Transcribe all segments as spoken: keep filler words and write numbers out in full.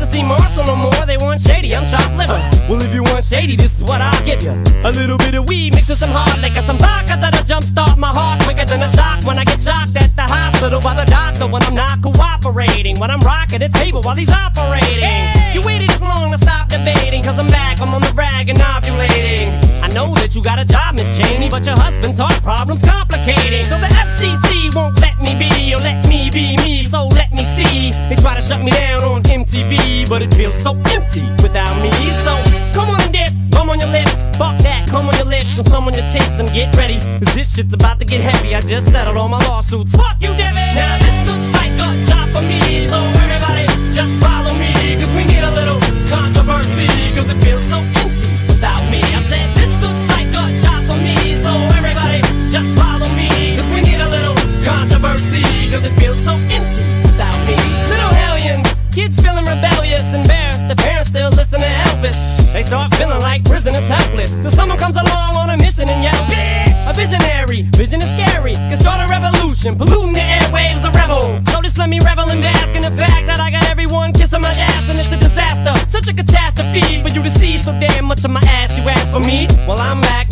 to see Marshall no more. They want shady, I'm chopped liver. Well, if you want shady, this is what I'll give you. A little bit of weed mixed with some hard liquor, some vodka that'll jumpstart my heart quicker than a shock when I get shocked at the hospital by the doctor when I'm not cooperating, when I'm rocking the table while he's operating. Hey! You waited this long to stop debating, cause I'm back, I'm on the rag and ovulating. I know that you got a job, Miss Cheney, but your husband's heart problem's complicating. So the F C C won't let me be, or let me be me, so let me see. They try to shut me down on M T V, but it feels so empty without me. So come on and dip, bum on your lips, fuck that, come on your lips and some on your tits and get ready, cause this shit's about to get heavy. I just settled all my lawsuits. Fuck you, Devin! Now this looks like a job for me, so everybody just follow me, cause we need a little controversy, cause it feels so empty without me. I said this looks like a job for me, so everybody just follow me, cause we need a little controversy, cause it feels so empty without me. Little hellions, kids feeling rebellious, embarrassed, the parents still listen to Elvis. They start feeling like prisoners helpless, till someone comes along on a mission and yells, bitch! A visionary, vision is scary, can start a revolution, polluting the airwaves, a rebel. So just let me revel and bask in the fact that I got everyone kissing my ass, and it's a disaster, such a catastrophe for you to see so damn much of my ass. You ask for me? Well, I'm back.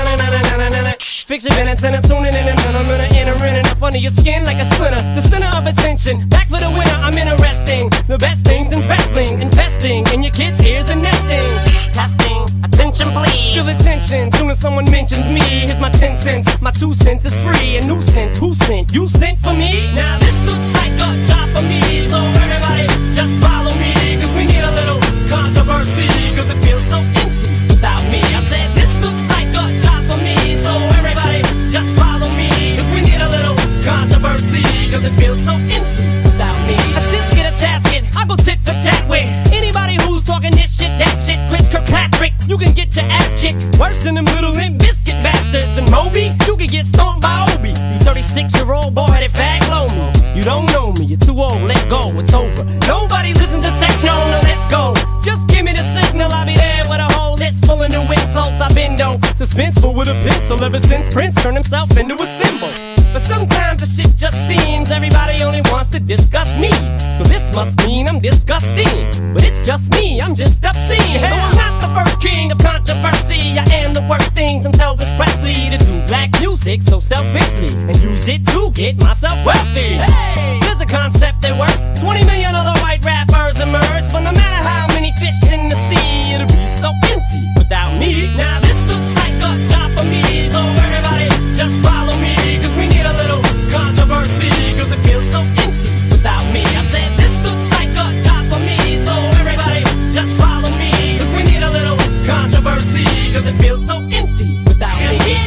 Fix your minutes and I'm tuning in and I'm gonna enter in and up under your skin like a splinter. The center of attention, back for the winner, I'm interesting. The best things in wrestling, investing in your kids' ears and nesting. Testing, attention please. Feel the tension, soon as someone mentions me. Here's my ten cents, my two cents is free. A nuisance, who sent? You sent for me? Now this looks like a job for me, so everybody just follow me, cause we need a little controversy, cause it feels so empty without me. I said this looks like a job for me, so everybody just follow me, cause we need a little controversy, cause it feels so empty without me. I just get a tasket, I go tit for tat with anybody who's talking this shit, that shit. Chris Kirkpatrick, you can get your ass kicked worse than them little Limp Bizkit bastards. And Moby, you can get stomped by Obie. You thirty-six year old boy headed fag low me. You don't know me, you're too old, let go, it's over. Nobody listen to techno, no let's go. Just give me the signal, I'll be there with a whole list full of new insults. I've been though suspenseful with a pencil ever since Prince turned himself into a symbol. But sometimes the shit just seems everybody only wants to discuss me. So this must mean I'm disgusting, but it's just me, I'm just obscene. So I'm not the first king of controversy, I am the worst things until Elvis Presley to do black music so selfishly and use it to get myself wealthy. Hey, there's a concept that works. Twenty million other white rappers emerge, but no matter how many fish in the sea, it'll be so empty without me. Now this looks like a job for me, so everybody just follow me, cause we need a little controversy, cause it feels so empty without me. I said this looks like a job for me, so everybody just follow me, cause we need a little controversy, cause it feels so empty without me.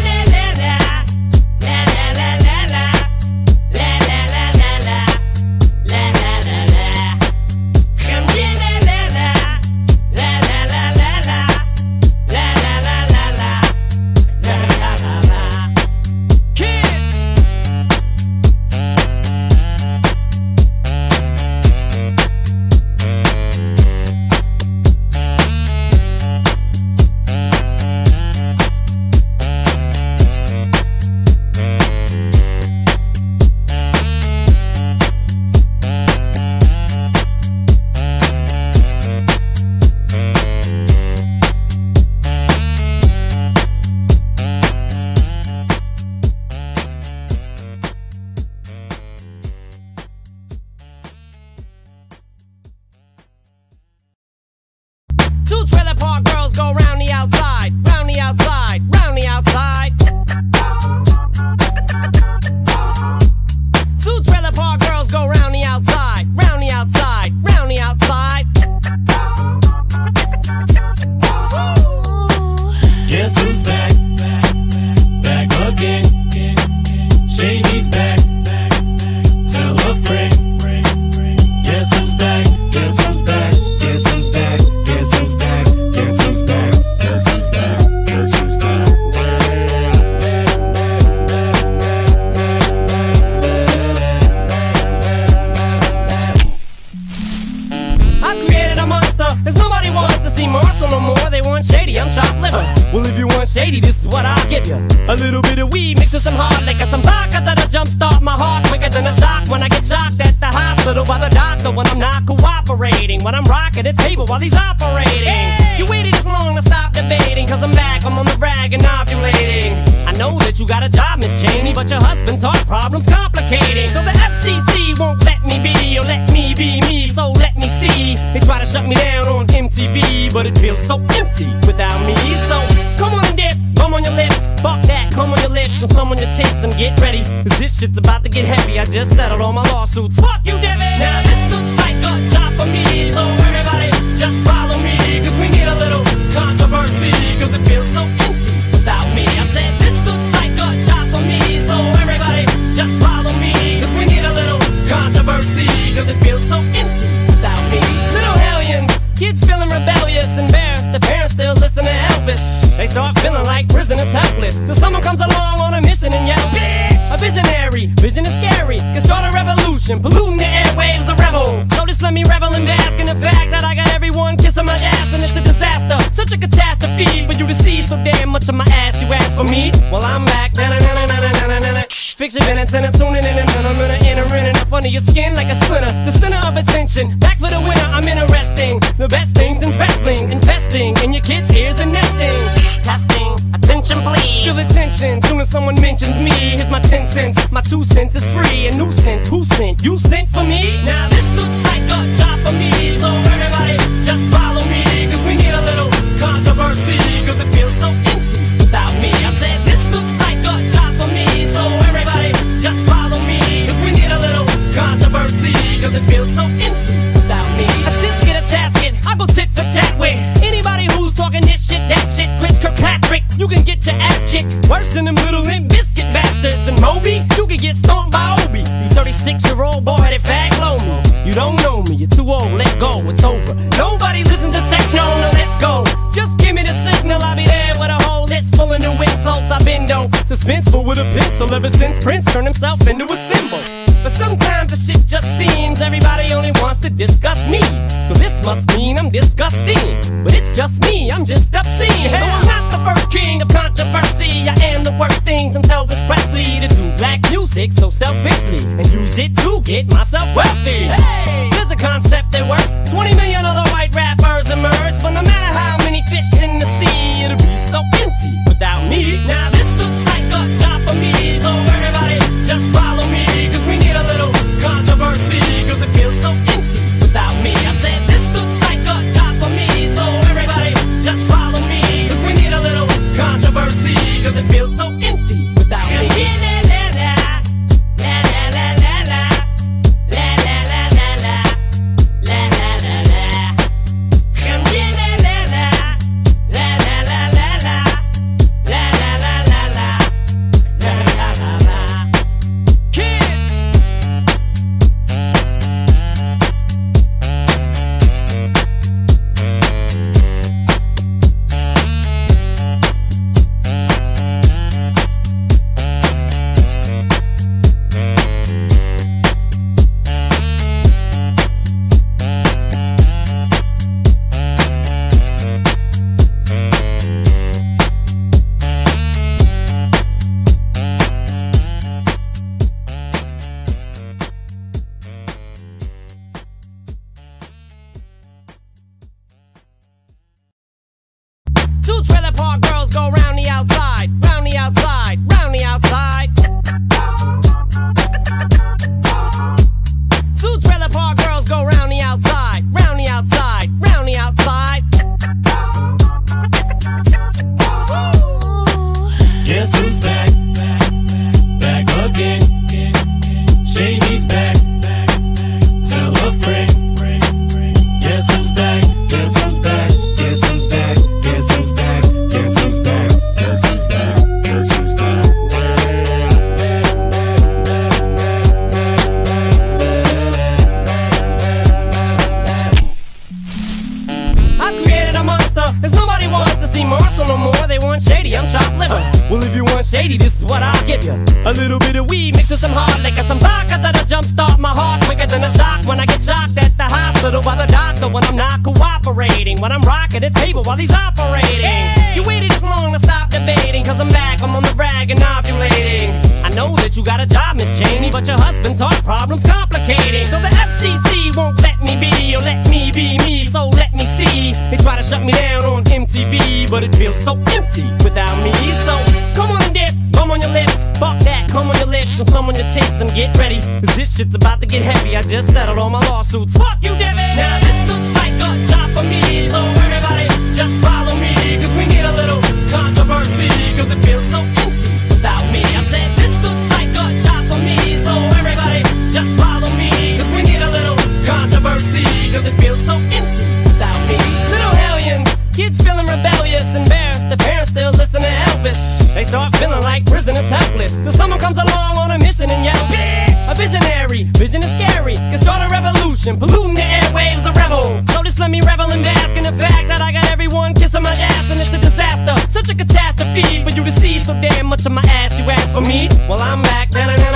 Two trailer park girls go round the outside, round the outside, round the outside. Two trailer park girls go round the outside, round the outside, round the outside. Guess who's back? Back again. Shady's back. Tell a friend. Guess who's back? Guess who's back? Guess who's back? Guess who's back? Guess who's back? Guess who's back? Guess who's back? I've created a monster monster, cause nobody wants to see Marshall no more. They want shady, I'm chopped liver. Well, if you want shady, this is what I'll give you. A little bit of weed mixed with some hard liquor, some vodka that'll jumpstart my heart quicker than a shock when I get shocked at the hospital by the doctor when I'm not cooperating, when I'm rocking the table while he's operating. Hey! You waited this long to stop debating, cause I'm back, I'm on the rag and ovulating. I know that you got a job, Miss Cheney, but your husband's heart problem's complicating. So the F C C won't let me be, or let me be me, so let me see. They try to shut me down on M T V, but it feels so empty without me. So come on and dip, come on your lips, fuck that, come on your lips, and some on your tits, and get ready, cause this shit's about to get heavy. I just settled all my lawsuits, fuck you, Devin. Now this looks like a job for me, so everybody just follow me, cause we need a little controversy, cause it feels so empty without me. I said this looks like a job for me, so everybody just follow me, cause we need a little controversy, cause it feels so empty without me. Little hellions, kids feeling rebellious, embarrassed, the parents still listen to Elvis. They start feeling like prisoners helpless, till someone comes along on a mission and yells, bitch! A visionary, vision is scary, can start a revolution, polluting the airwaves, a rebel. So just let me revel and bask in the fact that I got everyone kissing my ass, and it's a disaster, such a catastrophe for you to see so damn much of my ass. You ask for me, well I'm back. Fix your minutes and I'm tuning in, and I'm gonna enter in and up under your skin like a splinter. The center of attention, back for the winner. I'm interesting, the best things in wrestling, investing in your kids' ears and nesting. Testing, attention please. Feel the tension, soon as someone mentions me. Here's my ten cents, my two cents is free. A nuisance, who sent? You sent for me? Now this looks like a job for me, so everybody just follow me, cause we need a little controversy, cause it feels so empty without me. I said this looks like a job for me, so everybody just follow me, cause we need a little controversy, cause it feels so empty without me. I just get a tasket, I go tit for tat with anybody who's talking this shit, that shit. Chris Kirkpatrick, you can get your ass kicked worse than them little Limp Bizkit bastards. And Moby, you can get stomped by Obie. You thirty-six year old boy headed fag low me. You don't know me, you're too old, let go, it's over. Nobody listen to techno, no let's go. Just give me the signal, I'll be there with a whole list full of new insults. I've been though suspenseful with a pencil ever since Prince turned himself into a symbol. But sometimes the shit just seems everybody only wants to discuss me. So this must mean I'm disgusting, but it's just me, I'm just obscene. So I'm not the first king of controversy, I am the worst things in Elvis Presley to do black music so selfishly and use it to get myself wealthy. Hey, there's a concept that works. Twenty million other white rappers emerge, but no matter how many fish in the sea, it'll be so empty without me. Now this looks like a job for me, so everybody just follow me, cause we need a little controversy, cause it feels so empty without me. I said this looks like a job for me, so everybody just follow me, cause we need a little controversy, cause it feels so empty without me. Two trailer park girls go round the outside, round the outside, round the outside. Two trailer park girls go round the outside, round the outside, round the outside. Guess who's back? Back again. Shady's back. Tell a friend. Guess who's back? Guess who's back? Guess who's back? Guess who's back? Guess who's back? Guess who's back? Guess who's back? I've created a monster, cause nobody wants to see Marshall no more. They want shady, I'm chopped liver. Well, if you want shady, this is what I'll give you. A little bit of weed mixed with some hard liquor, some vodka that'll jumpstart my heart quicker than a shock when I get shocked at the hospital by the doctor when I'm not cooperating. cooperating when I'm rocking the table while he's operating. Hey! You waited this long to stop debating, cause I'm back, I'm on the rag and ovulating. I know that you got a job, Miss Cheney, but your husband's heart problem's complicating. So the F C C won't let me be, or let me be me, so let me see. They try to shut me down on M T V, but it feels so empty without me. So come on and dip, come on your lips, fuck that, come on your lips, and some on your tits, and get ready, cause this shit's about to get heavy. I just settled all my lawsuits, fuck you, Debbie. Now this looks like a job for me, so everybody just follow me, cause we need a little controversy, cause it feels so empty without me. I said this looks like a job for me, so everybody just follow me, cause we need a little controversy, cause it feels so empty without me. Little hellions, kids feeling rebellious, embarrassed, the parents still listen to Elvis. They start feeling like prisoners helpless, till someone comes along on a mission and yells, bitch! A visionary, vision is scary, can start a revolution, polluting the airwaves, a rebel. So just let me revel and bask in the fact that I got everyone kissing my ass, and it's a disaster, such a catastrophe for you to see so damn much of my ass. You ask for me, well I'm back.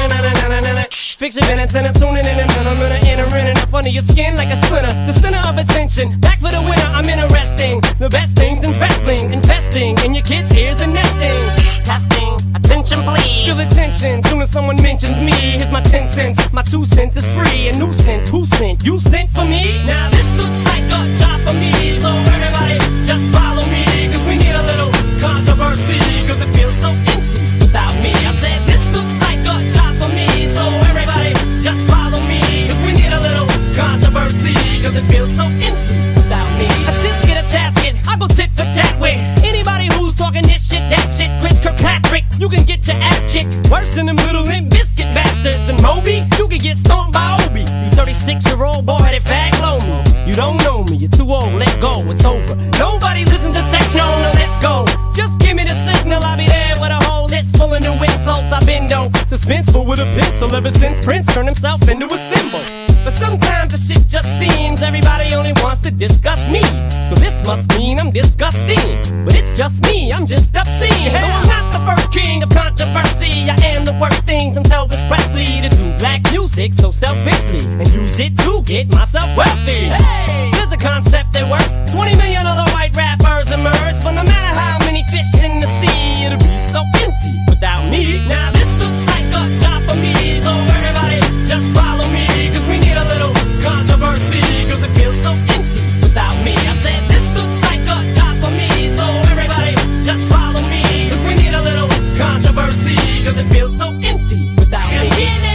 Fix your minutes and I'm tuning in, and I'm gonna enter in and up under your skin like a splinter. The center of attention, back for the winner. I'm interesting, the best things in wrestling, investing in your kids' ears and nesting. Testing, attention please. Feel the tension, soon as someone mentions me. Here's my ten cents, my two cents is free. A nuisance, who sent? You sent for me? Now this looks like a job for me, so everybody just follow me, cause we need a little controversy, cause it feels so empty without me. I said this looks like a job for me, so everybody just follow me, cause we need a little controversy, cause it feels so empty without me. I just get a tasket, I go tit for tat with anybody who's talking this shit, that shit. Chris Kirkpatrick, you can get your ass kicked worse than them little Limp Biscuit bastards. And Moby, you can get stomped by Obie. You thirty-six year old boy that fag blow me. You don't know me, you're too old, let go, it's over. Nobody listen to techno, no let's go. Just give me the signal, I'll be there with a whole list full of new insults. I've been dope, suspenseful with a pencil ever since Prince turned himself into a symbol. But sometimes the shit just seems everybody only wants to discuss me. So this must mean I'm disgusting, but it's just me, I'm just obscene. So I'm not the first king of controversy, I am the worst things I'm Elvis Presley to do black music so selfishly and use it to get myself wealthy. Hey, there's a concept that works. Twenty million other white rappers emerge, but no matter how many fish in the sea, it'll be so empty without me. Now this looks like a job for me, so everybody just follow me, cause we need a little controversy, cause it feels so empty without me. I said this looks like a job for me, so everybody just follow me, cause we need a little controversy, cause it feels so empty without me.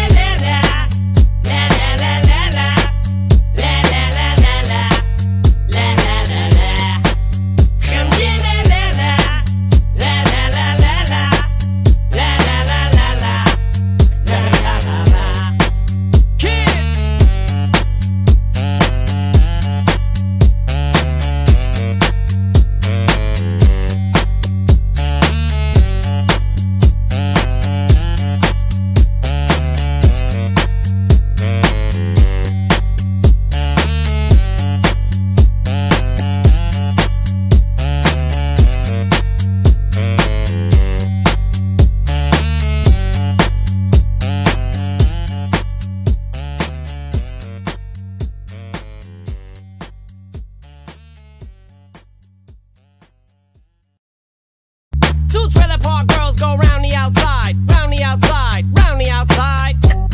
Two trailer park girls go round the outside, round the outside, round the outside.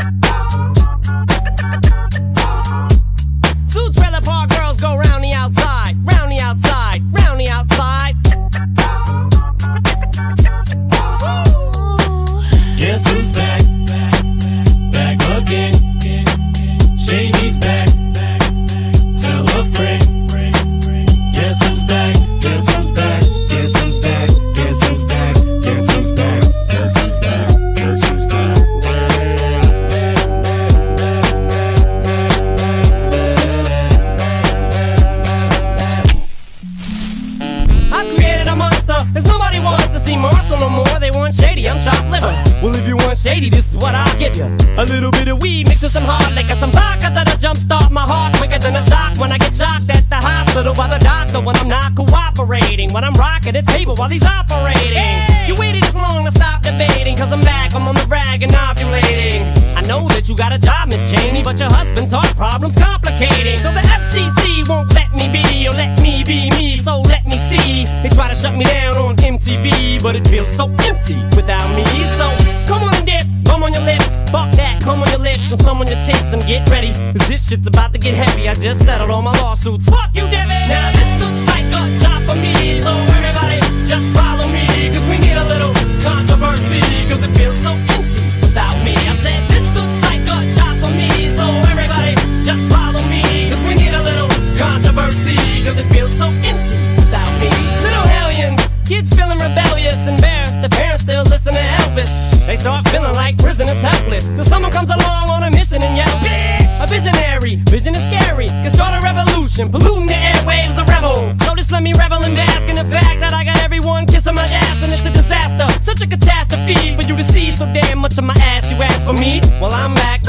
Two trailer park girls go round the outside, round the outside, round the outside. Guess who's back? Back again. Shady's back. Tell a friend. Guess who's back? Guess who's back? Guess who's back? Guess who's back? Guess who's back? Guess who's back? Guess who's back? I've created a monster, cause nobody wants to see Marshall no more. They want Shady, I'm chopped liver. Well, if you want Shady, this is what I'll give you. A little bit of weed mixed with some hard liquor, some vodka that'll jumpstart my heart quicker than a shock when I get shocked at the hospital by the doctor when I'm not cooperating, when I'm rocking the table while he's operating. Hey! You waited this long to stop debating, cause I'm back, I'm on the rag and ovulating. I know that you got a job, Miss Cheney, but your husband's heart problem's complicating. So the F C C won't let me be, or let me so empty without me. So come on and dip, bum on your lips. Fuck that, come on your lips and some on your tits and get ready, cause this shit's about to get heavy. I just settled all my lawsuits. Fuck you, Devin. Now this looks like a job for me, so everybody just follow me, cause we need a little controversy, cause it feels so empty without me. I said this looks like a job for me, so everybody just follow me, cause we need a little controversy, cause it feels so empty without me. Little hellions, kids feeling rebellious, embarrassed, the parents still listen to Elvis. They start feeling like prisoners helpless, till someone comes along on a mission and yells, bitch! A visionary, vision is scary, can start a revolution, polluting the airwaves, a rebel. So just let me revel and bask in the fact that I got everyone kissing my ass, and it's a disaster, such a catastrophe for you to see so damn much of my ass. You ask for me? Well, I'm back.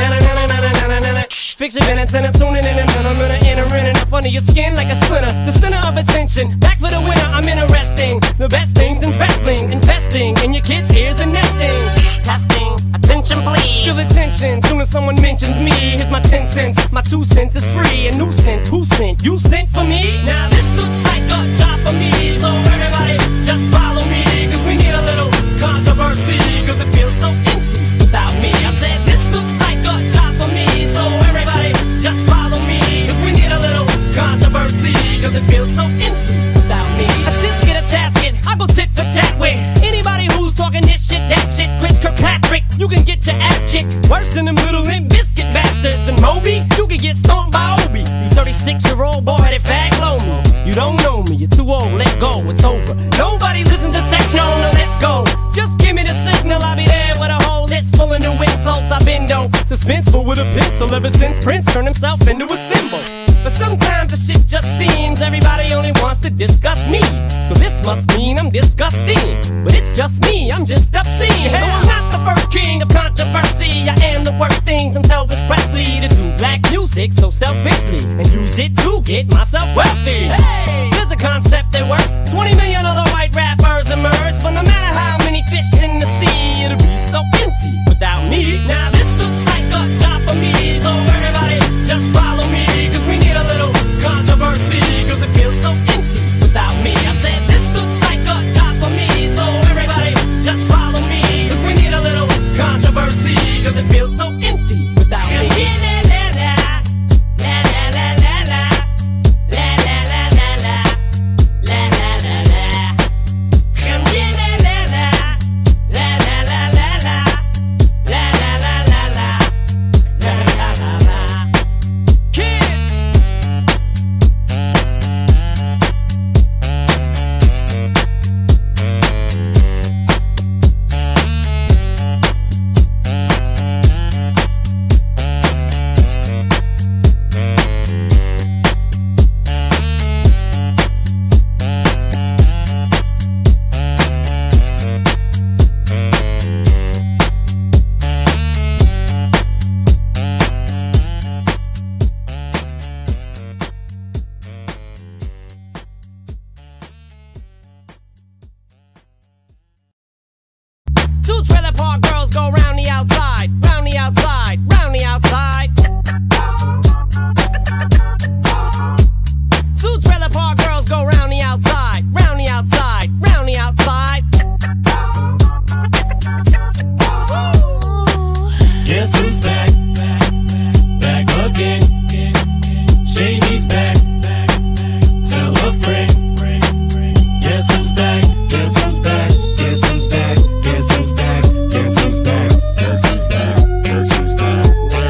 Fix your minutes and I'm tuning in and I'm gonna enter in and up under your skin like a splinter. The center of attention, back for the winner. I'm interesting. The best things in wrestling, investing in your kids' ears and nesting. Testing, attention please. Feel the tension, soon as someone mentions me. Here's my ten cents, my two cents is free. A nuisance, who sent? You sent for me? Now this looks like a job for me, so everybody just follow me, cause we need a little controversy, cause it feels so empty without me. I said this looks like a job for me, so everybody just follow me, cause we need a little controversy, cause it feels so empty without me. I just get a tasket, I go tit for tat with anybody who's talking this shit, that shit. Chris Kirkpatrick, you can get your ass kicked worse than them little limp biscuit bastards. And Moby, you can get stomped by Obie. You thirty-six year old boy that fag blow me. You don't know me, you're too old, let go, it's over. Nobody listen to techno, no let's go. Just give me the signal, I'll be there with a whole list full of new insults. I've been though suspenseful with a pencil ever since Prince turned himself into a symbol. But sometimes the shit just seems everybody only wants to discuss me. So this must mean I'm disgusting, but it's just me, I'm just obscene. No, I'm not the first king of controversy. I am the worst things. I'm Elvis Presley to do black music so selfishly and use it to get myself wealthy. Hey, there's a concept that works. twenty million other white rappers emerge, but no matter how many fish in the sea, it'll be so empty without me. Now this looks like a job for me, so everybody just follow me, cause we need a little controversy, cause it feels so empty without me. I said this looks like a job for me, so everybody just follow me, cause we need a little controversy, cause it feels so empty without me. Two trailer park girls go round the outside, round the outside, round the outside. Two trailer park girls go round the outside, round the outside, round the outside. Guess who's back? Back again. Shady's back. Tell a friend. Guess who's back? Guess who's back? Guess who's back? Guess who's back? Guess who's back? Guess who's back? Guess who's back?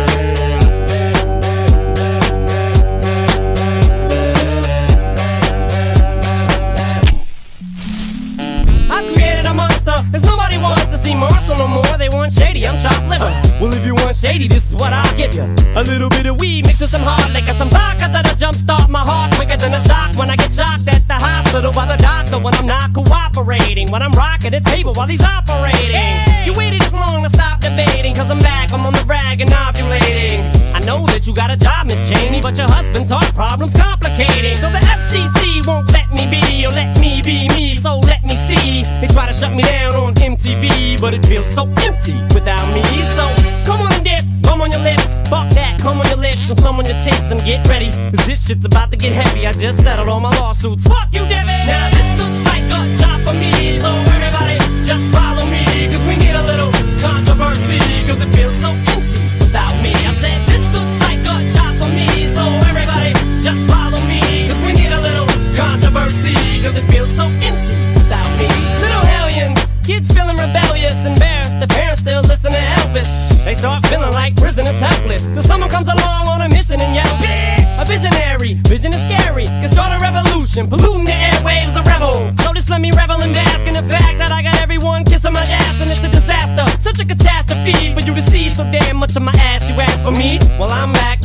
I created a monster, cause nobody wants to see Marshall no more. They want Shady, I'm chopped liver. Well, if you want Shady, this is what I'll give you. A little bit of weed mixed with some hard liquor, some vodka that'll jumpstart my heart quicker than a shock when I get shocked at the hospital by the doctor when I'm not cooperating, when I'm rocking the table while he's operating. Hey! You waited this long to stop debating, cause I'm back, I'm on the rag and ovulating. I know that you got a job, Miss Cheney, but your husband's heart problem's complicating. So the F C C won't let me be, or let me be me, so let me see. They try to shut me down on M T V, but it feels so empty without me. So come on and dip, bum on your lips. Fuck that, come on your lips and some on your tits and get ready, cause this shit's about to get heavy. I just settled all my lawsuits. Fuck you, Devin. Now this looks like a job for me, so everybody just follow me, cause we need a little controversy, cause it feels so empty without me. I said this looks like a job for me, so everybody just follow me, cause we need a little controversy, cause it feels so empty without me. Little hellions, kids feeling rebellious, embarrassed, the parents still listen to Elvis. They start feeling like prisoners helpless, till someone comes along on a mission and yells, bitch! A visionary, vision is scary, can start a revolution, polluting the airwaves, a rebel. So just let me revel and bask in the fact that I got everyone kissing my ass, and it's a disaster, such a catastrophe for you to see so damn much of my ass. You ask for me? Well, I'm back.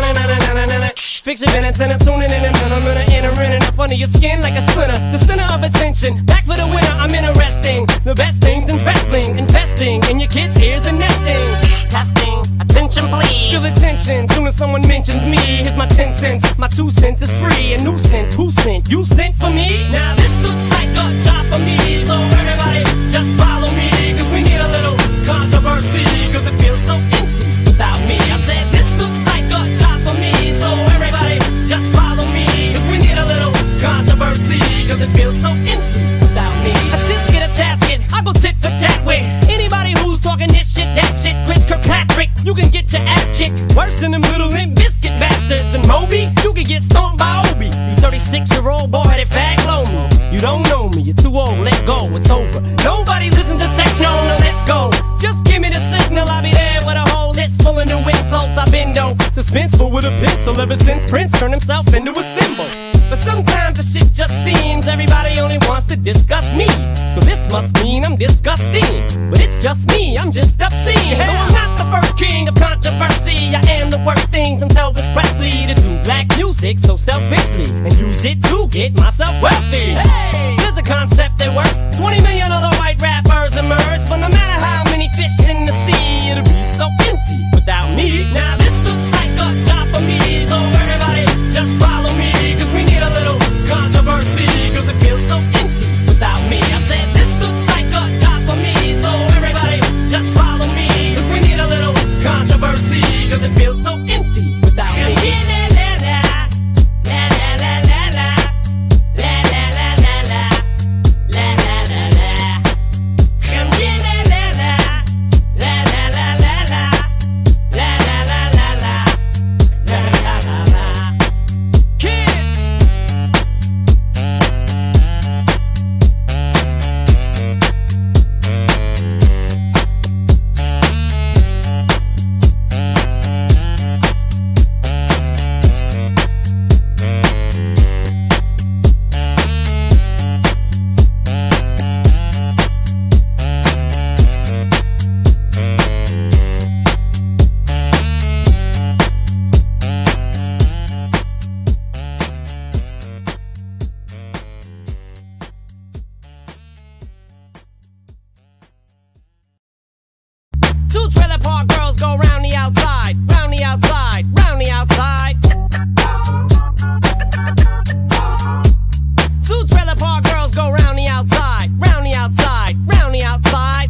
Fix your minutes and I'm tuning in and I'm gonna enter in and up under your skin like a splinter. The center of attention, back for the winner, I'm interesting. The best things in wrestling, investing in your kids' ears and nesting. Testing, attention please. Feel the tension, soon as someone mentions me. Here's my ten cents, my two cents is free. A nuisance, who sent? You sent for me? Now this looks like a job for me, so everybody just follow me, cause we need a little controversy, cause it feels so empty without me. I said this looks like a job for me, so everybody just follow me, cause we need a little controversy, cause it feels so empty without me. I just get a tasket, I go tit for tat with anybody who's talking this shit, that shit. Chris Kirkpatrick, you can get your ass kicked worse than them little Limp Bizkit bastards. And Moby, you can get stomped by Obie. You thirty-six year old boy headed fag blow me. You don't know me, you're too old, let go, it's over. Nobody listen to techno, no let's go. Just give me the signal, I'll be there with a whole list full of new insults. I've been dope, suspenseful with a pencil ever since Prince turned himself into a symbol. But sometimes the shit just seems everybody only wants to discuss me. So this must mean I'm disgusting. But it's just me, I'm just obscene. No, I'm not the first king of controversy. I am the worst things from Elvis Presley to do black music so selfishly and use it to get myself wealthy. Hey, there's a concept that works. twenty million other white rappers emerge, but no matter how many fish in the sea, it'll be so empty without me. Now this looks like a job for me, so everybody just follow me, cause we need a little controversy, cause it feels so empty without me. I said this looks like a job for me, so everybody just follow me, cause we need a little controversy, cause it feels so empty without me. Two trailer park girls go round the outside, round the outside, round the outside. Two trailer park girls go round the outside, round the outside, round the outside.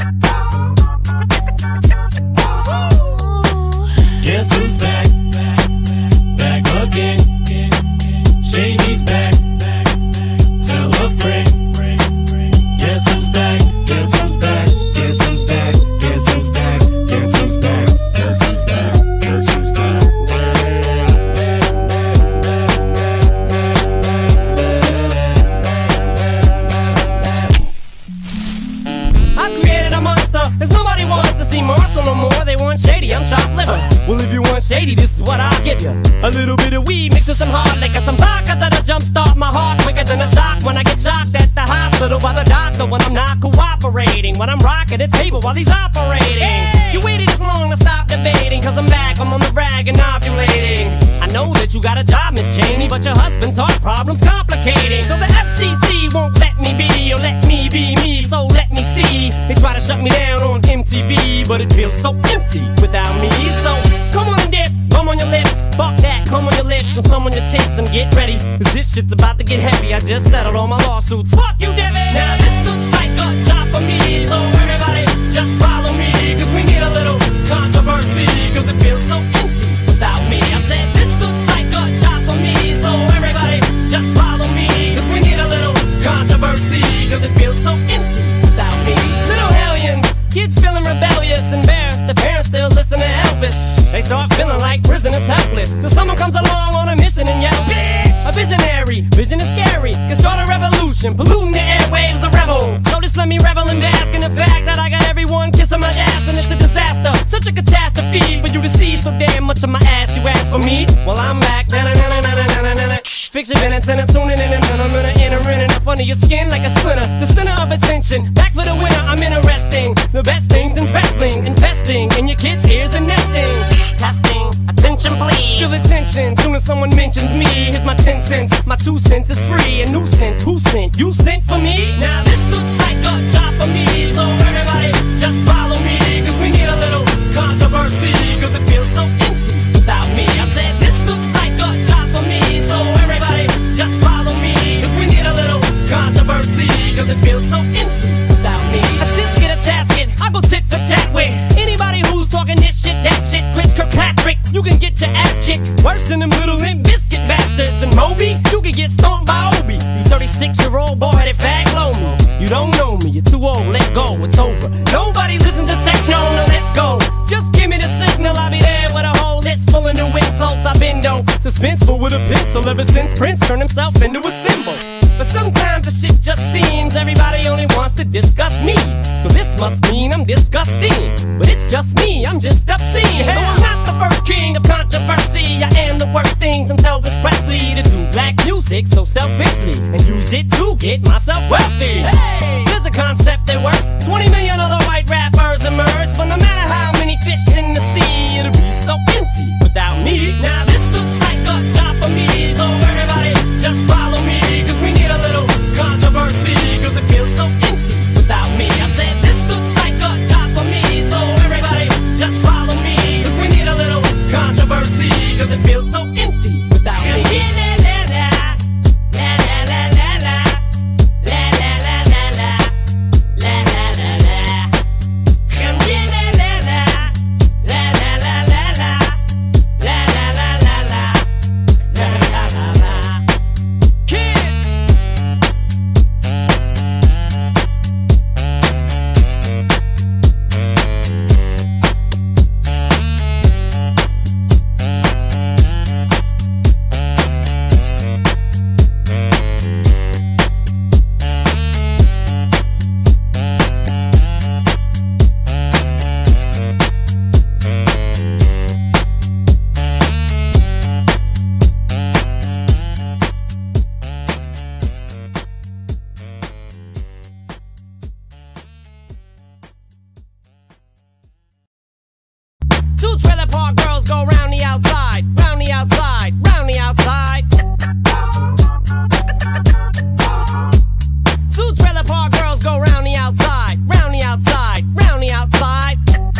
Guess who's back? Back again. Shady's back. Tell a friend. Guess who's back? Guess who's back? Guess who's back? Guess who's back? Guess who's back? Guess who's back? Guess who's back? I've created a monster, cause nobody wants to see Marshall no more. They want Shady, I'm chopped liver. Well, if you want Shady, this is what I'll give you. A little bit of weed mixed with some hard liquor, some vodka that'll jumpstart my heart quicker than a shock when I get shocked at the hospital by the doctor when I'm not cooperating, when I'm rocking the table while he's operating. Hey! You waited this long to stop debating, cause I'm back, I'm on the rag and ovulating. I know that you got a job, Miss Cheney, but your husband's heart problem's complicating. So the F C C won't let me be, or let me be me, so let me see. They try to shut me down on M T V, but it feels so empty without me. So come on and dip, come on your lips, fuck that, come on your lips, and some on your tits, and get ready, cause this shit's about to get heavy. I just settled all my lawsuits, fuck you, Debbie. Now this looks like a job for me, so everybody just follow me, cause we need a little controversy, cause it feels so empty without me. I said this looks like a job for me, so everybody just follow me, cause we need a little controversy, cause it feels so empty without me. Vision is scary, can start a revolution, polluting the airwaves, a rebel. So just let me revel and bask in the fact that I got everyone kissing my ass, and it's a disaster, such a catastrophe for you to see so damn much of my ass. You ask for me, well I'm back. Fix your minutes and I'm tuning in, and I'm gonna enter in and up under your skin like a splinter. The center of attention, back for the winner. I'm interesting. The best things in wrestling, investing in your kids' ears and nesting. Testing, attention please. Feel the tension, soon as someone mentions me. Here's my ten cents, my two cents is free. A nuisance, who sent? You sent for me? Now this looks like a job for me, so everybody just follow me, cause we need a little controversy, cause it feels so empty without me. I said this looks like a job for me, so everybody just follow me, cause we need a little controversy, cause it feels so empty without me. I just get a tasket, I go tit for tat with anybody who's talking this shit, that shit. Chris Kirkpatrick, you can get your ass kicked worse than them little Limp Biscuit bastards. And Moby, you can get stomped by Obie. You thirty-six year old boy that fag low me. You don't know me, you're too old, let go, it's over. Nobody listen to techno, no let's go. Just give me the signal, I'll be there with a whole list full of new insults. I've been though suspenseful with a pencil ever since Prince turned himself into a symbol. But sometimes the shit just seems everybody only wants to discuss me. So this must mean I'm disgusting. But it's just me, I'm just obscene. So I'm not the first king of controversy. I am the worst things I'm Elvis Presley to do black music so selfishly and use it to get myself wealthy. Hey, there's a concept that works. twenty million other white rappers emerge, but no matter how many fish in the sea, it'll be so empty without me. Now this looks like a job for me, so everybody just follow me, cause we need a little controversy, cause it feels so empty without me. I said this looks like a job for me, so everybody just follow me, cause we need a little controversy, cause it feels so empty without me. Two trailer park girls go round the outside, round the outside, round the outside. Two trailer park girls go round the outside, round the outside, round the outside.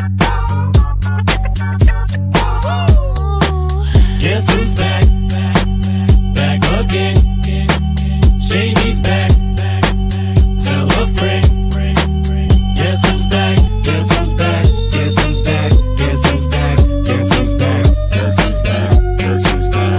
Guess who's back? Back again. Shady's back. Tell a friend. Guess who's back? Guess who's back? Guess who's back? Guess who's back? Guess who's back? Guess who's back? Guess who's back?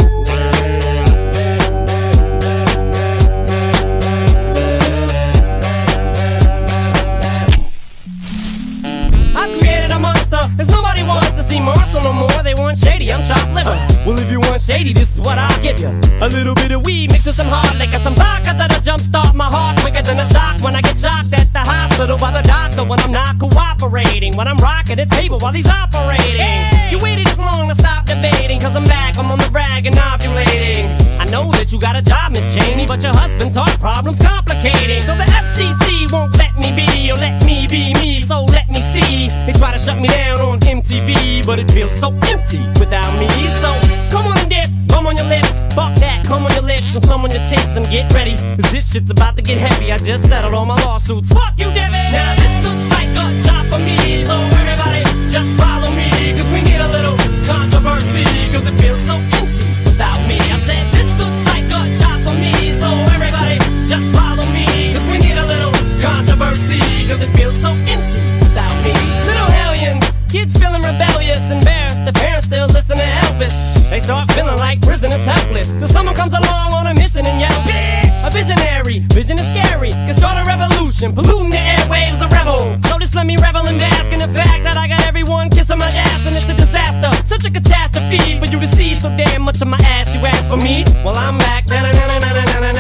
I've created a monster, cause nobody wants to see Marshall no more. They want Shady, I'm chopped liver. Well, if you want Shady, this is what I'll give you. A little bit of weed mixed with some hard liquor, some vodka that'll jumpstart my heart quicker than a shock when I get shocked at the hospital by the doctor when I'm not cooperating, when I'm rocking the table while he's operating. Hey! You waited this long to stop debating, cause I'm back, I'm on the rag and ovulating. I know that you got a job, Miss Cheney, but your husband's heart problem's complicating. So the F C C won't let me be, or let me be me, so let me see. They try to shut me down on M T V, but it feels so empty without me. So come on and dip, come on your lips, fuck that, come on your lips and some on your tits and get ready, cause this shit's about to get heavy. I just settled all my lawsuits, fuck you, Debbie. Now this looks like a job for me, so everybody just follow me, cause we need a little controversy, cause it feels so empty without me. I said this looks like a job for me, so everybody just follow me, cause we need a little controversy, cause it feels so empty without me. Little hellions, kids feeling rebellious, embarrassed, the parents still listen to Elvis. They start feeling like prisoners helpless, till someone comes along on a mission and yells, bitch! A visionary, vision is scary, can start a revolution, polluting the airwaves, a rebel. So just let me revel and bask in the fact that I got everyone kissing my ass, and it's a disaster, such a catastrophe for you to see so damn much of my ass. You ask for me, well I'm back. Na -na -na -na -na -na -na.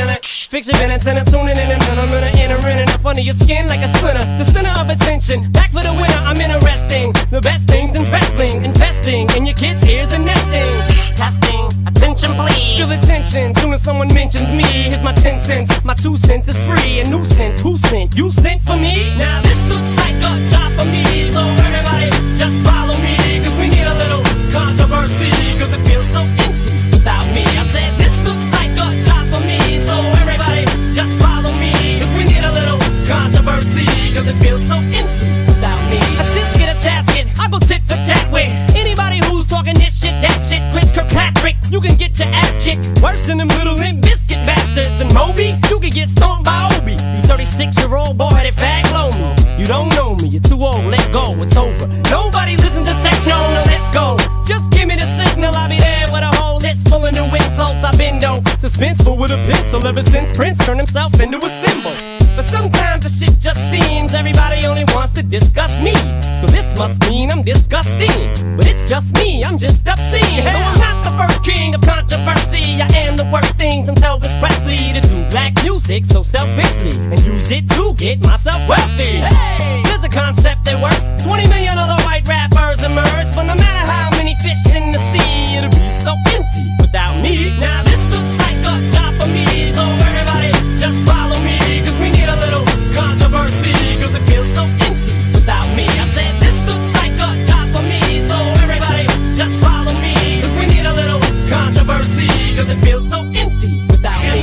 Fix your minutes and I'm tuning in and I'm gonna enter in and up under your skin like a splinter. The center of attention, back for the winner, I'm interesting. The best things in wrestling, investing in your kids' ears and nesting. Testing, attention please. Feel the tension, soon as someone mentions me. Here's my ten cents, my two cents is free. A nuisance, who sent? You sent for me? Now this looks like a job for me. So everybody just follow me, cause we need a little controversy, cause it feels so empty without me. I said this looks like a job for me. So everybody just follow me, cause we need a little controversy, cause it feels so empty without me. I just get a tasket, I go tit for tat with anybody who's talking this shit, that shit. Chris Kirkpatrick, you can get your ass kicked worse than them little Limp Biscuit bastards. And Moby, you can get stomped by Obie. You thirty-six year old boy that fag blow me. You don't know me, you're too old, let go, it's over. Nobody listen to techno, no let's go. Just give me the signal, I'll be there with a whole list full of new insults. I've been though suspenseful with a pencil ever since Prince turned himself into a symbol. But sometimes the shit just seems everybody only wants to discuss me. So this must mean I'm disgusting. But it's just me, I'm just obscene. So I'm not the first king of controversy. I am the worst things I'm Elvis Presley to do black music so selfishly and use it to get myself wealthy. Hey, there's a concept that works. twenty million other white rappers emerge, but no matter how many fish in the sea, it'll be so empty without me. Now this looks like a job for me. So everybody just follow me, cause we need a little controversy, cause it feels so empty without me. I said this looks like a job for me. So everybody just follow me, cause we need a little controversy, cause it feels so empty without me.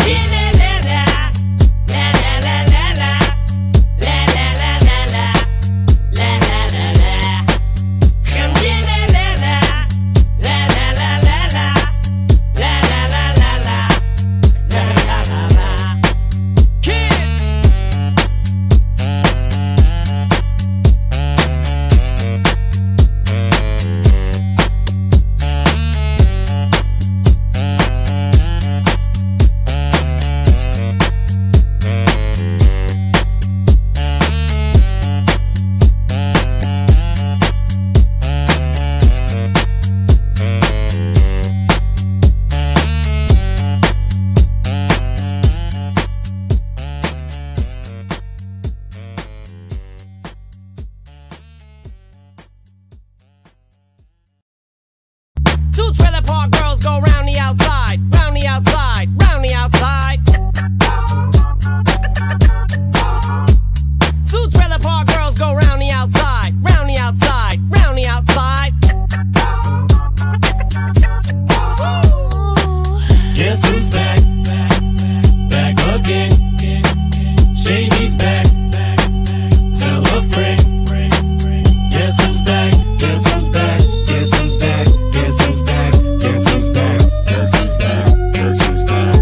Two trailer park girls go round the outside, round the outside, round the outside. Two trailer park girls go round the outside, round the outside, round the outside. Guess who's back? Back again. Shady's back. Tell a friend. Guess who's back? Guess who's back? Guess who's back? Guess who's back? Guess who's back? Guess who's back? Guess who's back?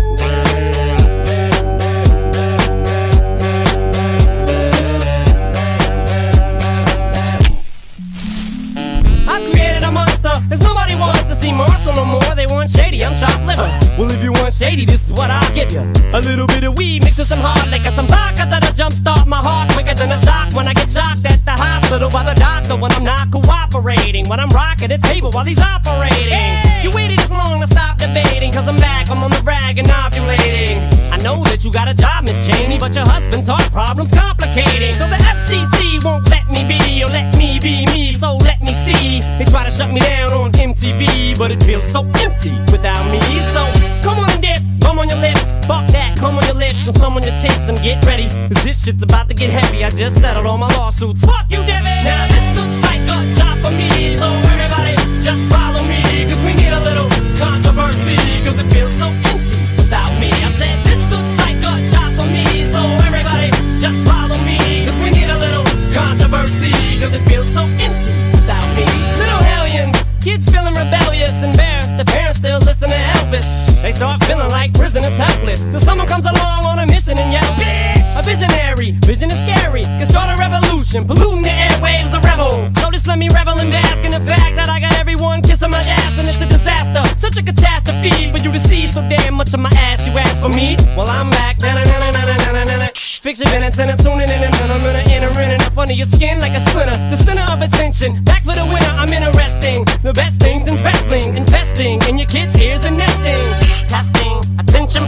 I've created a monster, cause nobody wants to see Marshall no more. They want shady, I'm chopped liver. Well, if you want shady, this is what I'll give you. A little bit of weed mixed with some hard liquor, some vodka that'll jumpstart my heart quicker than a shock when I get shocked at the hospital by the doctor when I'm not cooperating, when I'm rocking the table while he's operating. Hey! You waited this long to stop debating, cause I'm back, I'm on the rag and ovulating. I know that you got a job, Miss Cheney, but your husband's heart problem's complicating. So the F C C won't let me be, or let me be me, so let me see. They try to shut me down on M T V, but it feels so empty without me. So come on and dip, bum on your lips, fuck that, come on your lips and some on your tits and get ready, cause this shit's about to get heavy. I just settled all my lawsuits, fuck you, Devin. Now this looks like a job for me, so everybody just follow me, cause we need a little controversy, cause it feels so empty without me. I said this looks like a job for me, so everybody just follow me, cause we need a little controversy, cause it feels so empty without me. Little hellions, kids feeling rebellious, embarrassed, the parents still listen to Elvis. They start feeling like prisoners helpless, till someone comes along on a mission and yells, bitch! A visionary, vision is scary, can start a revolution, polluting the airwaves, a rebel. So just let me revel and bask in the fact that I got everyone kissing my ass, and it's a disaster, such a catastrophe for you to see so damn much of my ass. You ask for me, well I'm back. Fix your minutes and I'm tuning in and I'm gonna enter in and up under your skin like a splinter. The center of attention, back for the winner, I'm interesting. The best things in wrestling, investing in your kids' ears and nesting. Testing, attention please.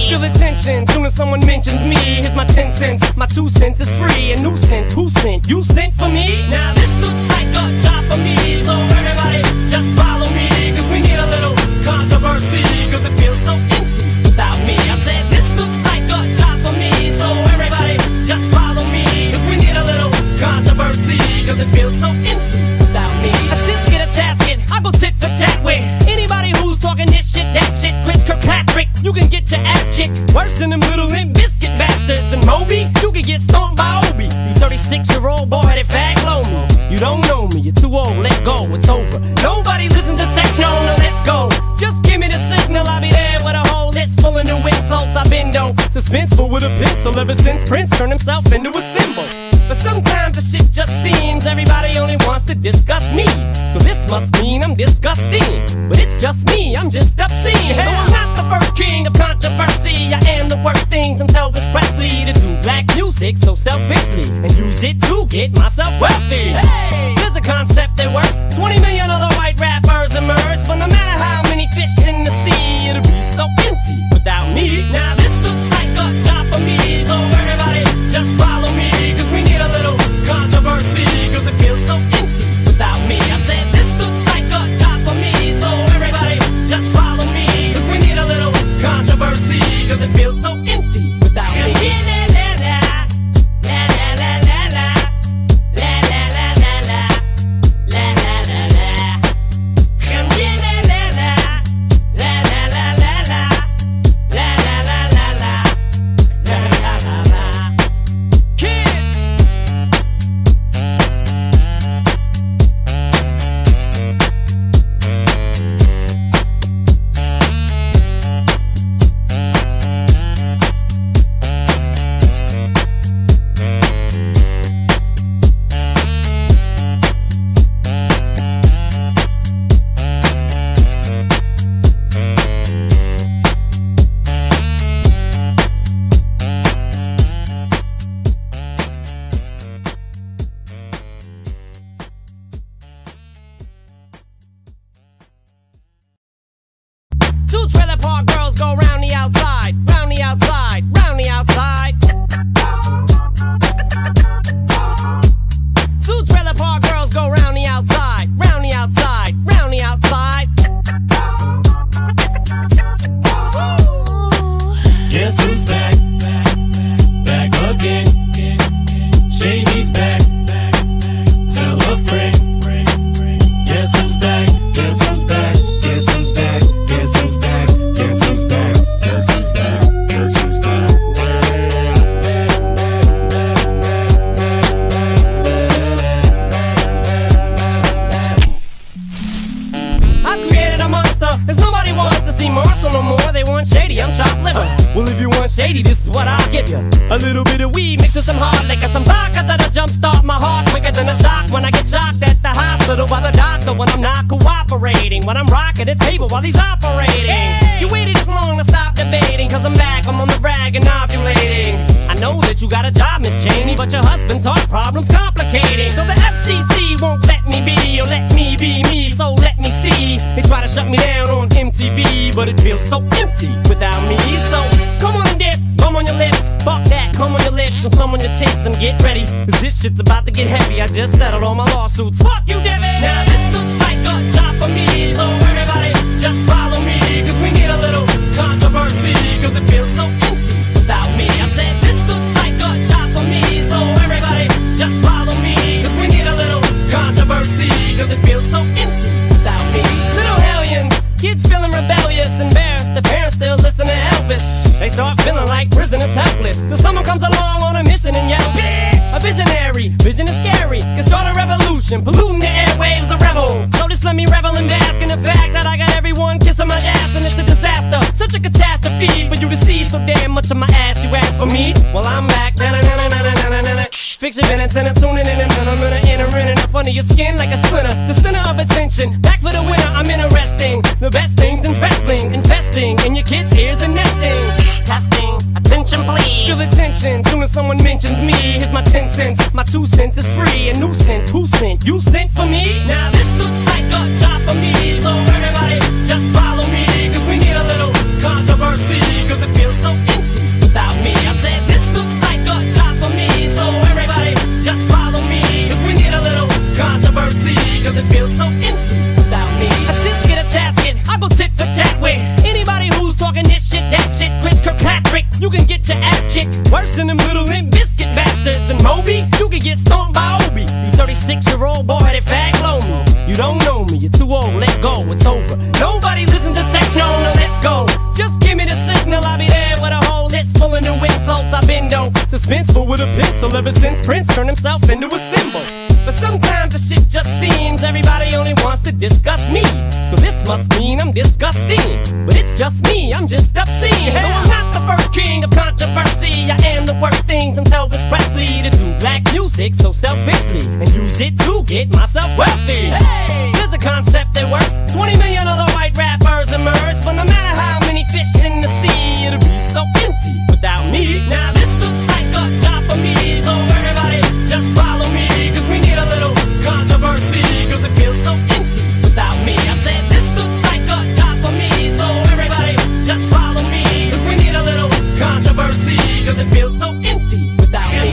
Feel the tension, soon as someone mentions me. Here's my ten cents, my two cents is free. A nuisance, who sent? You sent for me? Now this looks like a job for me. So everybody, just follow me. Cause we need a little controversy. Cause it feels so empty without me. I said this looks like a job for me. So everybody, just follow me. Cause we need a little controversy. Cause it feels so empty without me. I just get a tasket, I go tit for tat with anybody who's talking this shit, that shit. Chris Kirkpatrick, you can get your ass kicked worse than them little Limp Bizkit bastards. And Moby, you can get stomped by Obie. You thirty-six-year-old boy headed fag low me. You don't know me, you're too old, let go, it's over. Nobody listen to techno, no, let's go. Just give me the signal, I'll be there with a whole list full of new insults. I've been though suspenseful with a pencil ever since Prince turned himself into a symbol. But sometimes the shit just seems everybody only wants to discuss me. So this must mean I'm disgusting. But it's just me, I'm just obscene. So I'm not the first king of controversy. I am the worst thing since Elvis Presley to do black music so selfishly and use it to get myself wealthy. Hey, there's a concept that works. twenty million other white rappers emerge, but no matter how many fish in the sea, it'll be so empty without me. Now this looks like a job for me. So everybody, just follow me. Cause we need a little controversy. Cause it feels so empty without me. I said this looks like a job for me. So everybody, just follow me. Cause we need a little controversy. Cause it feels so empty without me. Two trailer park girls go round the outside, round the outside, round the outside. Two trailer park girls go round the outside, round the outside, round the outside. Guess who's back? Back again. Shady's back. Tell a friend. Guess who's back? Guess who's back? Guess who's back? Guess who's back? Guess who's back? Guess who's back? Guess who's back? I've created a monster, cause nobody wants to see Marshall no more. They want Shady, I'm chopped liver. Well, if you want Shady, this is what I'll give you. A little bit of weed mixed with some hard liquor, some vodka that'll jumpstart my heart quicker than a shock when I get shocked at the hospital by the doctor when I'm not cooperating, when I'm rocking the table while he's operating. Hey! You waited this long to stop debating, cause I'm back, I'm on the rag and ovulating. I know that you got a job, Miss Cheney, but your husband's heart problem's complicating. So the F C C won't let me be, or let me be me, so let me see. They try to shut me down on M T V, but it feels so empty without me. So come on and dip, come on your lips, fuck that, come on your lips, and some on your tits, and get ready, cause this shit's about to get heavy. I just settled all my lawsuits, fuck you, Devin. Now this looks like a job for me, so everybody just follow me, cause we need a little controversy, cause it feels so empty without me. I said this looks like a job for me, so everybody just follow me, cause we need a little controversy, cause it feels so empty without me. Little hellions, kids feeling rebellious, embarrassed, the parents still listen to Elvis. They start feeling like prisoners helpless, till someone comes along on a mission and yells, bitch! A visionary, vision is scary, can start a revolution, polluting the airwaves, a rebel. So just let me revel and bask in the fact that I got everyone kissing my ass, and it's a disaster, such a catastrophe for you to see so damn much of my ass. You ask for me, well I'm back. Fix your minutes and I'm tuning in and I'm gonna enter in and up under your skin like a splinter. The center of attention, back for the winner, I'm interesting. The best things in wrestling, investing in your kids' ears and nesting. Testing, attention please. Feel the tension, soon as someone mentions me. Here's my ten cents, my two cents is free. A nuisance, who sent? You sent for me? Now this looks like a job for me, so everybody just follow me, cause we need a little controversy, cause it feels so ass kicked worse than them little limp biscuit bastards. And Moby, you could get stomped by Obie. You thirty-six-year-old boy that fag low me. You don't know me, you're too old, let go, it's over. Nobody listen to techno, no, let's go. Just give me the signal, I'll be there with a whole list full of new insults. I've been dope, suspenseful with a pencil ever since Prince turned himself into a symbol. But sometimes the shit just seems everybody only wants to discuss me. So this must mean I'm disgusting. But it's just me, I'm just obscene. So I'm not the first king of controversy. I am the worst things I'm Elvis Presley to do black music so selfishly and use it to get myself wealthy. Hey, there's a concept that works. twenty million other white rappers emerge, but no matter how many fish in the sea, it'll be so empty without me. Now this looks like a job for me, so everybody just follow me, cause we need a little controversy, cause it feels so empty without me. I said this looks like a job for me, so everybody just follow me, cause we need a little controversy, cause it feels so empty without me.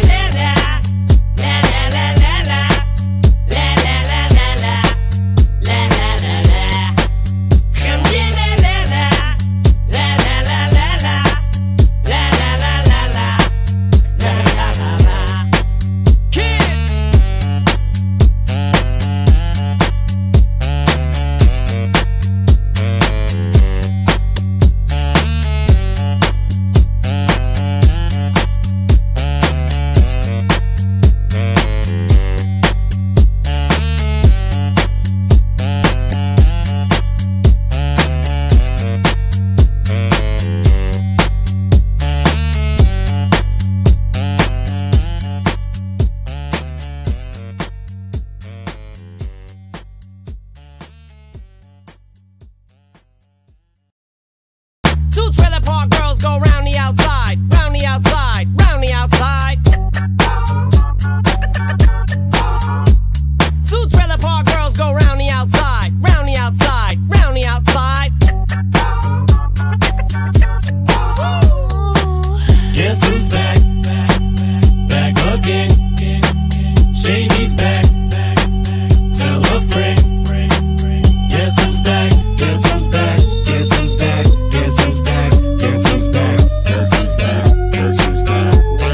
Two trailer park girls go round the outside, round the outside, round the outside. Two trailer park girls go round the outside, round the outside, round the outside. Guess who's back? Back again. Shady's back. Tell a friend. Guess who's back? Guess who's back? Guess who's back? Guess who's back? Guess who's back? Guess who's back? Guess who's back?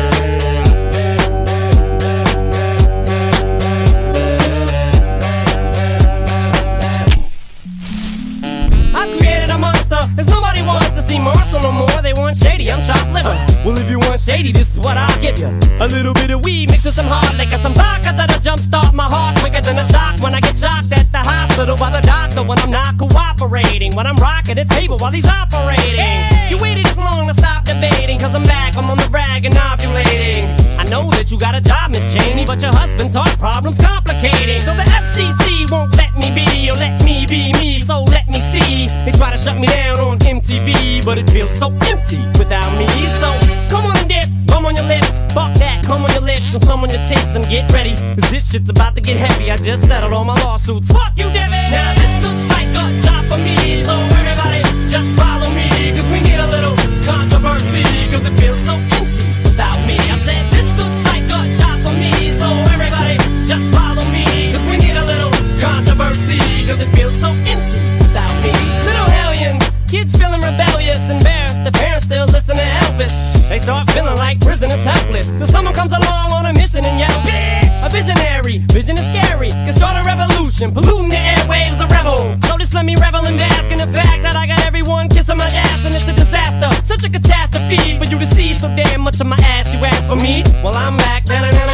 I've created a monster, cause nobody wants to see Marshall no more. They want Shady, I'm chopped liver. Well, if you want Shady, this is what I'll give you. A little bit of weed mixed with some hard liquor, some vodka that'll jumpstart my heart quicker than a shock when I get shocked at the hospital by the doctor when I'm not cooperating, when I'm rocking the table while he's operating. Hey! You waited this long to stop debating, cause I'm back, I'm on the rag and ovulating. I know that you got a job, Miss Cheney, but your husband's heart problem's complicating. So the F C C won't let me be, or let me be me, so let me see. They try to shut me down on M T V, but it feels so empty without me. So come on and dip, come on your lips, fuck that, come on your lips, and some on your tits, and get ready, cause this shit's about to get heavy. I just settled all my lawsuits, fuck you, Debbie. Now this looks like a job for me, so everybody just follow me, cause we need a little controversy, cause it feels so empty without me. I said this looks like a job for me, so everybody just follow me, cause we need a little controversy, cause it feels so empty without me. Little hellions, kids feeling rebellious, embarrassed, the parents still listen to Elvis. They start feeling like prisoners helpless, till someone comes along on a mission and yells, bitch! A visionary, vision is scary, can start a revolution, polluting the airwaves, a rebel. So just let me revel and bask in the fact that I got everyone kissing my ass, and it's a disaster, such a catastrophe for you to see so damn much of my ass. You ask for me, well I'm back.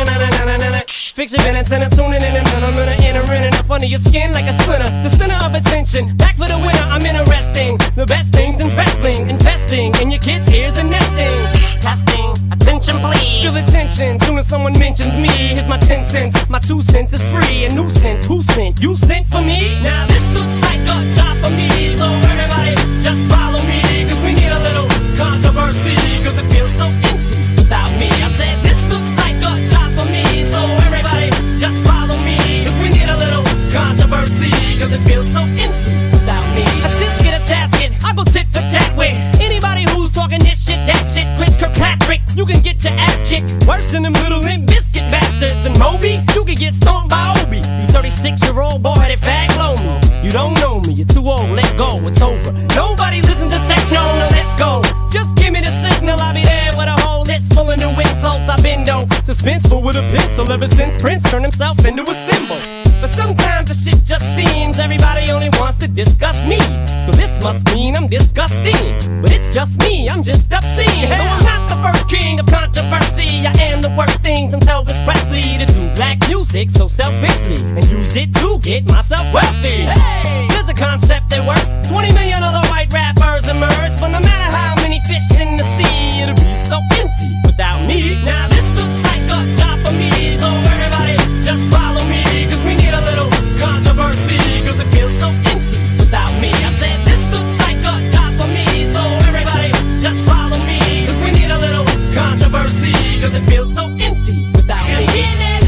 Fix your minutes and I'm tuning in, and I'm gonna enter in and up under your skin like a splinter. The center of attention, back for the winner. I'm interesting, the best things in wrestling, investing in your kids' ears and nesting. Testing, attention please. Feel the tension, soon as someone mentions me. Here's my ten cents, my two cents is free. A nuisance, who sent? You sent for me? Now this looks like a job for me, so everybody just follow me, cause we need a little controversy, cause it feels so empty without me. I said this looks like a job for me, so everybody just follow me, cause we need a little controversy, cause it feels so empty without me. I just get a tasket, I go tit for tat with anybody who's talking this shit, that shit, quit Kirkpatrick, you can get your ass kicked worse than them little Limp Biscuit bastards. And Moby, you can get stomped by Obie. You thirty-six-year-old boy that fag low me. You don't know me, you're too old, let go, it's over. Nobody listen to techno, now let's go. Just give me the signal, I'll be there with a whole list full of new insults. I've been though suspenseful with a pencil ever since Prince turned himself into a symbol. But sometimes the shit just seems everybody only wants to discuss me. So this must mean I'm disgusting. But it's just me, I'm just obscene. So I'm not the first king of controversy. I am the worst things from Elvis Presley to do black music so selfishly and use it to get myself wealthy. Hey, there's a concept that works. twenty million other white rappers emerge, but no matter how many fish in the sea, it'll be so empty without me. Now this looks like a job for me, so everybody just follow me, cause we need a little controversy, cause it feels so empty without me. I said this looks like a job for me, so everybody just follow me, cause we need a little controversy, cause it feels so empty without me.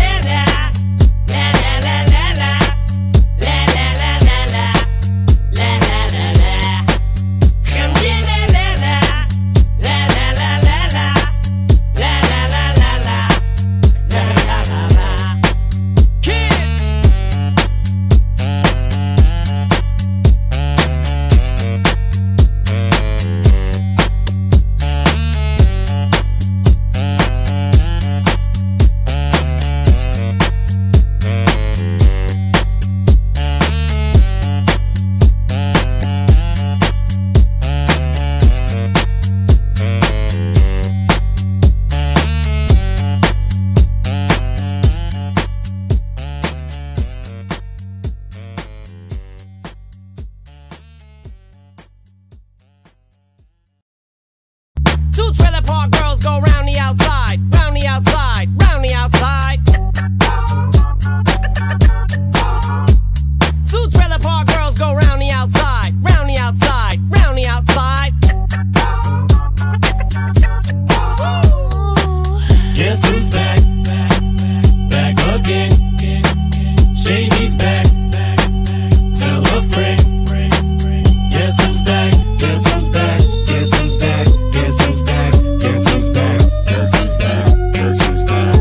Two trailer park girls go round the outside, round the outside, round the outside. Two trailer park girls go round the outside, round the outside, round the outside. Guess who's back? Back again. Shady's back. Tell a friend. Guess who's back? Guess who's back? Guess who's back? Guess who's back? Guess who's back? Guess who's back? Guess who's back?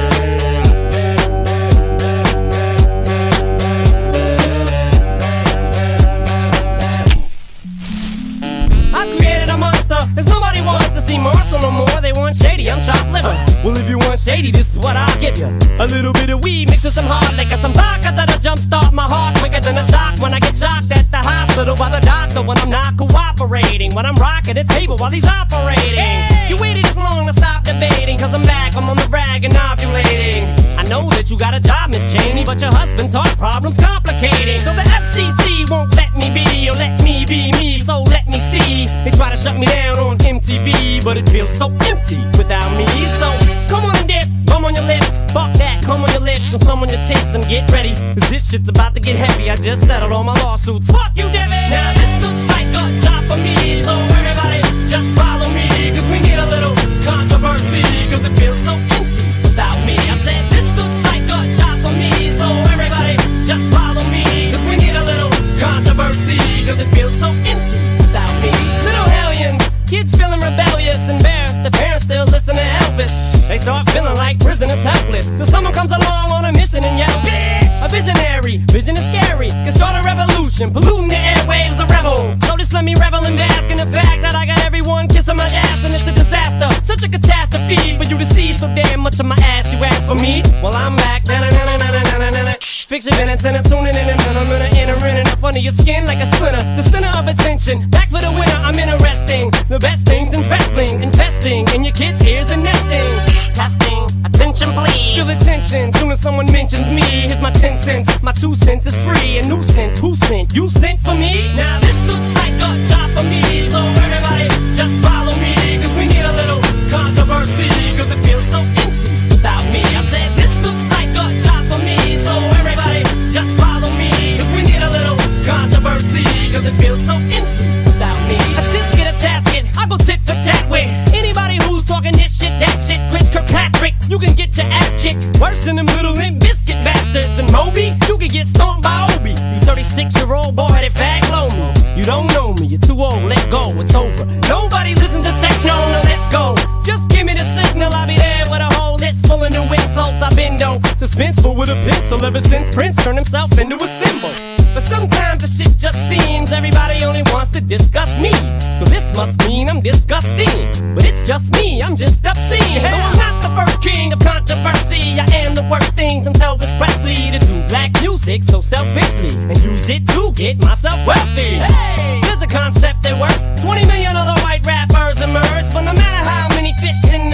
I've created a monster, cause nobody wants to see Marshall no more. They want Shady, I'm chopped liver. Well, if you want Shady, this is what I'll give you. A little bit of weed mixed with some hard liquor, some vodka that'll jumpstart my heart quicker than a shock when I get shocked at the hospital by the doctor when I'm not cooperating, when I'm rocking the table while he's operating. Hey! You waited this long to stop debating, cause I'm back, I'm on the rag and ovulating. I know that you got a job, Miss Cheney, but your husband's heart problem's complicating. So the F C C won't let me be, or let me be me, so let me see. They try to shut me down on M T V, but it feels so empty without me. So come on and dip, come on your lips, fuck that, come on your lips and some on your tits and get ready, cause this shit's about to get heavy. I just settled all my lawsuits, fuck you, Devin. Now this looks like a job for me, so everybody just follow me, cause we need a little controversy, cause it feels so empty without me. I said this looks like a job for me, so everybody just follow me, cause we need a little controversy, cause it feels so empty without me. Little hellions, kids feeling rebellious, embarrassed, the parents still listen to Elvis. They start feeling like prisoners helpless, till someone comes along on a mission and yells, bitch! A visionary, vision is scary, can start a revolution, polluting the airwaves, a rebel. So just let me revel and bask in the fact that I got everyone kissing my ass and it's a disaster, such a catastrophe for you to see so damn much of my ass. You ask for me? Well, I'm back. Fix your minutes and I'm tuning in and I'm gonna enter in and up under your skin like a splinter. The center of attention, back for the winner, I'm interesting. The best things in wrestling, investing in your kids' ears and nesting. Testing, attention please. Feel the tension, soon as someone mentions me. Here's my ten cents, my two cents is free. A nuisance, who sent? You sent for me? Now this looks like a job for me, so everybody just follow me, cause we need a little controversy, cause it feels so empty without me. I said this looks like a job for me, so everybody just follow me, cause we need a little controversy, cause it feels so empty without me. I just get a tasket, I go tit for tat with anybody who's talking this shit, that shit. Chris Kirkpatrick, you can get your ass kicked worse than them little Limp Biscuit bastards. And Moby, you can get stomped by Obie. You thirty-six-year-old boy that fag low me. You don't know me, you're too old, let go, it's over. Nobody listen to techno, now let's go. Just dispensable with a pencil ever since Prince turned himself into a symbol. But sometimes the shit just seems everybody only wants to discuss me. So this must mean I'm disgusting. But it's just me, I'm just obscene. No, I'm not the first king of controversy. I am the worst things until Elvis Presley to do black music so selfishly and use it to get myself wealthy. Hey, there's a concept that works. twenty million other white rappers emerge, but no matter how many fish in